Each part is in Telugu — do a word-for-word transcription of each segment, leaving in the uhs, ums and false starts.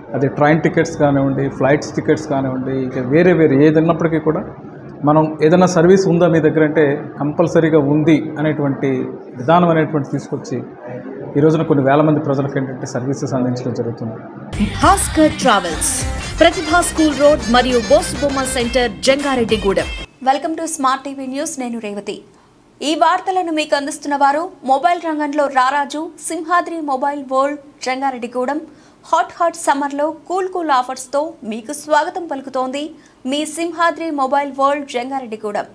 అది ట్రైన్ టికెట్స్ కానివ్వండి, ఫ్లైట్స్ టికెట్స్ కానివ్వండి, ఇక వేరే వేరే ఏదన్నప్పటికీ కూడా మనం ఏదైనా సర్వీస్ ఉందా మీ దగ్గర అంటే కంపల్సరీగా ఉంది అనేటువంటి విధానం అనేటువంటి తీసుకొచ్చి ఈ రోజున కొన్ని వేల మంది ప్రజలకు ఏంటంటే సర్వీసెస్ అందించడం జరుగుతుంది. Bhaskar travels, Pratibha school road మరియు Bosubomma centre, Jangareddygudem. Welcome to smart TV news. నేను రేవతి. ఈ వార్తలను మీకు అందిస్తున్న వారు మొబైల్ రంగంలో రారాజు Simhadri mobile world, Jangareddygudem. Hot hot సమ్మర్లో కూల్ కూల్ ఆఫర్స్తో మీకు స్వాగతం పలుకుతోంది మీ సింహాద్రి మొబైల్ వరల్డ్, జంగారెడ్డిగూడెం.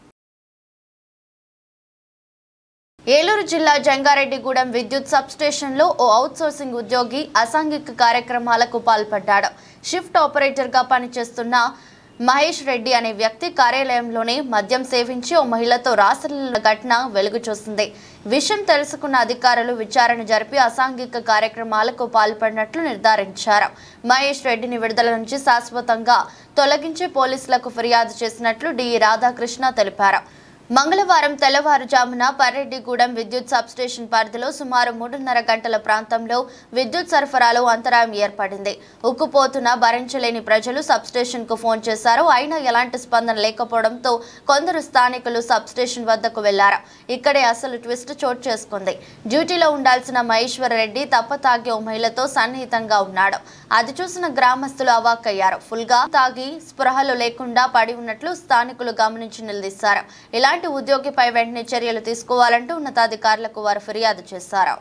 ఏలూరు జిల్లా జంగారెడ్డిగూడెం విద్యుత్ సబ్స్టేషన్లో ఓ అవుట్సోర్సింగ్ ఉద్యోగి అసాంఘిక కార్యక్రమాలకు పాల్పడ్డాడు. షిఫ్ట్ ఆపరేటర్గా పనిచేస్తున్న మహేష్ రెడ్డి అనే వ్యక్తి కార్యాలయంలోనే మద్యం సేవించి ఓ మహిళతో రాసలీల ఘటన వెలుగు చూసింది. విషయం తెలుసుకున్న అధికారులు విచారణ జరిపి అసాంఘిక కార్యక్రమాలకు పాల్పడినట్లు నిర్ధారించారు. మహేష్ రెడ్డిని విడుదల నుంచి శాశ్వతంగా తొలగించి పోలీసులకు ఫిర్యాదు చేసినట్లు డిఈ రాధాకృష్ణ తెలిపారు. మంగళవారం తెల్లవారుజామున పర్రెడ్డిగూడెం విద్యుత్ సబ్స్టేషన్ పరిధిలో సుమారు మూడున్నర గంటల ప్రాంతంలో విద్యుత్ సరఫరాలో అంతరాయం ఏర్పడింది. ఉక్కుపోతున్న భరించలేని ప్రజలు సబ్స్టేషన్ కు ఫోన్ చేశారు. అయినా ఎలాంటి స్పందన లేకపోవడంతో కొందరు స్థానికులు సబ్స్టేషన్ వద్దకు వెళ్లారు. ఇక్కడే అసలు ట్విస్ట్ చోటు చేసుకుంది. డ్యూటీలో ఉండాల్సిన మహేశ్వర రెడ్డి తప్ప తాగి ఓ మహిళతో సన్నిహితంగా ఉన్నాడు. అది చూసిన గ్రామస్తులు అవాక్కయ్యారు. ఫుల్ గా తాగి స్పృహలు లేకుండా పడి ఉన్నట్లు స్థానికులు గమనించి నిలదీశారు. ఇలాంటి ఉద్యోగిపై వెంటనే చర్యలు తీసుకోవాలంటూ ఉన్నతాధికారులకు వారు ఫిర్యాదు చేశారు.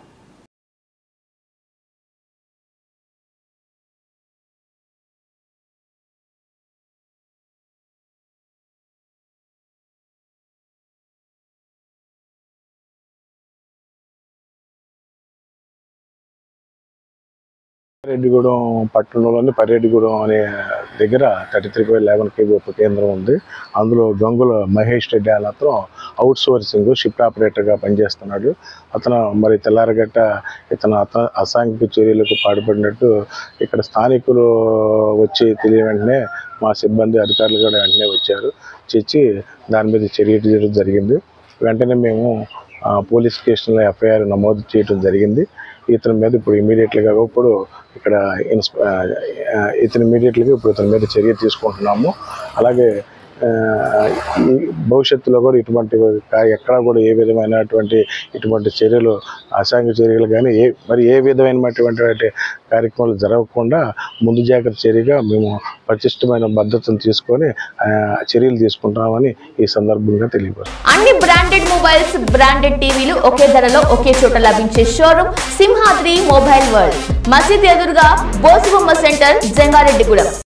రెడ్డిగూడెం పట్టణంలోని పర్రెడ్డిగూడెం అనే దగ్గర thirty three by eleven KB ఉప కేంద్రం ఉంది. అందులో గంగుల మహేష్ రెడ్డి అనే అతను అవుట్ సోర్సింగ్ షిఫ్ట్ ఆపరేటర్గా పనిచేస్తున్నాడు. అతను మరి తెల్లారగట్ట ఇతను అత అసాంఘిక చర్యలకు పాటుపడినట్టు ఇక్కడ స్థానికులు వచ్చి తెలియ వెంటనే మా సిబ్బంది అధికారులు కూడా వెంటనే వచ్చారు. చేసి దాని మీద చర్య చేయడం జరిగింది. వెంటనే మేము పోలీస్ స్టేషన్లో ఎఫ్ఐఆర్ నమోదు చేయడం జరిగింది. ఇతని మీద ఇప్పుడు ఇమీడియట్లీగా ఇప్పుడు ఇక్కడ ఇన్స్ప ఇతని ఇమీడియట్లీగా ఇప్పుడు ఇతని మీద చర్య తీసుకుంటున్నాము. అలాగే ఈ భవిష్యత్తులో కూడా ఇటువంటి ఎక్కడా కూడా ఏ విధమైనటువంటి ఇటువంటి చర్యలు అసాంఘిక చర్యలు కానీ ఏ మరి ఏ విధమైనటువంటి కార్యక్రమాలు జరగకుండా ముందు జాగ్రత్త చర్యగా మేము పటిష్టమైన భద్రతను తీసుకొని చర్యలు తీసుకుంటామని ఈ సందర్భంగా తెలియపరుస్తాం. అన్ని బ్రాండెడ్ మొబైల్స్, బ్రాండెడ్ టీవీలు ఒకే ధరలో ఒకే చోట లభించే షోరూమ్ సింహాద్రి మొబైల్ వరల్డ్. మసీద్ ఎదురుగా బోసుబొమ్మ సెంటర్, జంగారెడ్డిగూడెం.